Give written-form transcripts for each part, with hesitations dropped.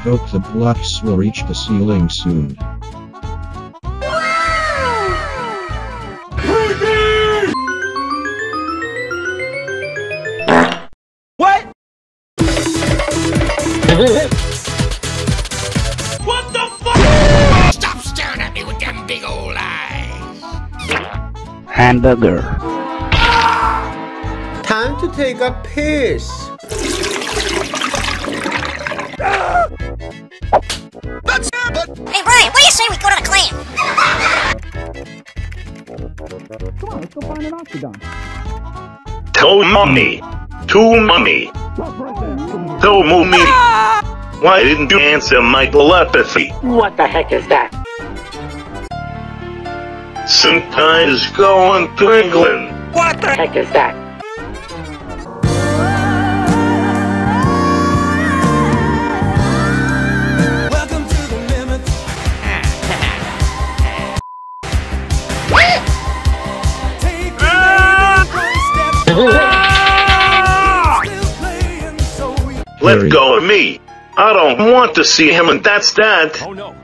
Hope the blocks will reach the ceiling soon. What? What the fuck? Stop staring at me with them big old eyes. Hamburger. Time to take a piss. That's it, but... Hey, Brian, what do you say we go to the clan? Come on, let's go find an octagon. Tell mommy. To mommy. Tell mommy. Why didn't you answer my telepathy? What the heck is that? Senpai is going to England. What the heck is that? Welcome to the limit. Take Let go of me. I don't want to see him, and that's that. Oh no.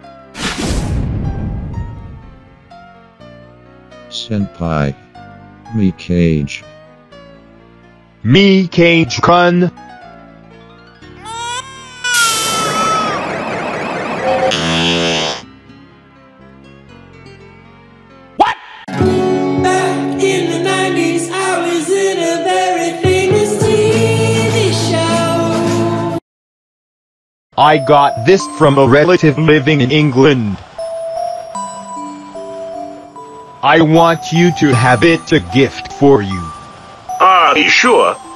Senpai. Me Cage. Me Cage Kun. Back in the 90s, I was in a very famous TV show. I got this from a relative living in England. I want you to have it, a gift for you. Ah, you sure?